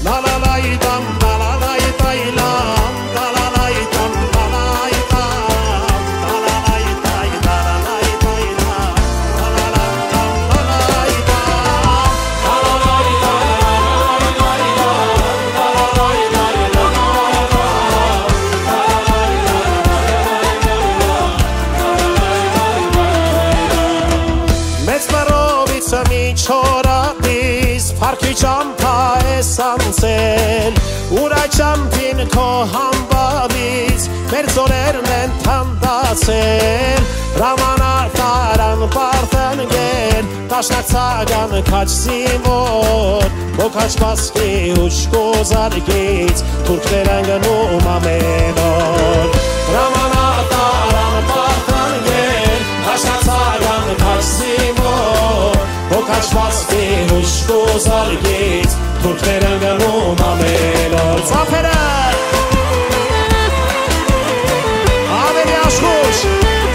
La la la dam, la la la lam, la la la dam, la la dam, la la la la la la lam, la la la dam, la la dam, la la la Մեծ բարովից մի չորատիս Պարքի ճամպա ես անցել Ուր այդ ճամպին քո համբավից Մեր ձորերն են թանդացել Ռամանատարան պարդնգեր Տաշնակցագան կաչսի մոր Մոքաչ պասկի ուշկոզարգից Թուրքներ են գնում ամեն օր Ռամանատարան պարդնգեր Տաշնակցագան կաչսի մոր Մոքաչ պասկի ուշկոզարգից Թուրքներ են գնում ամեն օր Ծափերը Ավելի աշխուժ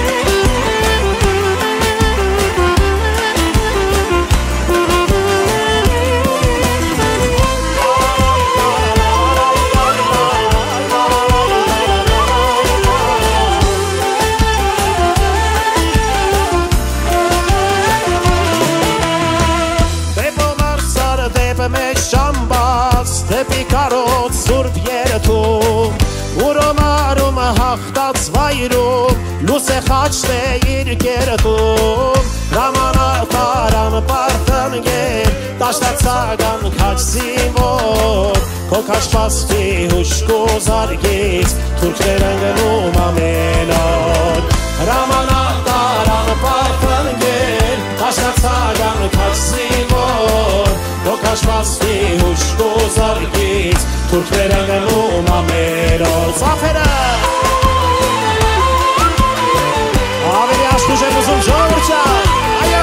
Դեպի կարոտ սուրբ երթում Ուրոմարում հաղթած վայրում Լուս է խաչտ է իր կերտում Ռամանատարան պարդնգեր Տաշտացագան կաչսի մոր Քո կաչպասկի հուշկու զարգից Թուրքներ են գնում ամեն օր Ռամանատարան պարդնգեր Տաշտացագան կաչսի մոր Քո կաչպասկի հուշկու զարգից Թուրքներ են գնում ամեն օր Ծափերը Ավելի աշխուժ եմ ուզում ժողովուրդ ջան Այո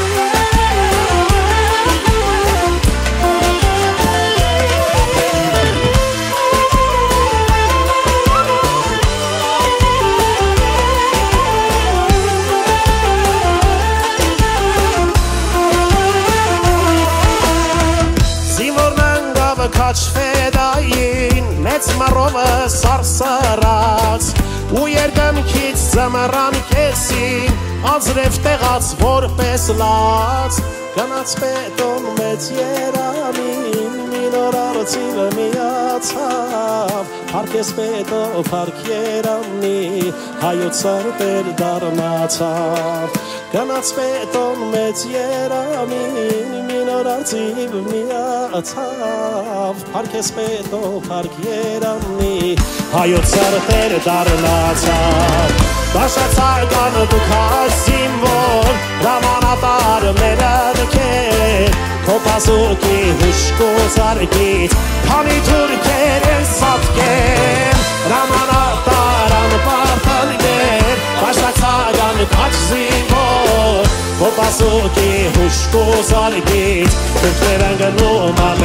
Քաչվեդային մեծ մռովը սարսարած ու երկնքից ձմռան կեսին անձրև տեղած որպես լաց գնաց պետոն մեծ երամին մի նոր արծիվը միացավ Փարքես պետո փարք երամնի հայոց սարդեր դառնացավ Գնաց պետոն մեծ երամին մի նոր արծիվ միացավ Փարքես պետո փարք երամնի հայոց սարդեր դառնացավ Տաշացական դուքասի մոր Ռամանատար մերադքեր Քո պասուկի հուշկու զարգից Քանի թուրքեր են սատկեր Ռամանատարան պարդնգեր Տաշացական կաչսի մոր Քո պասուկի հուշկու զարգից Թուրքներ են գնում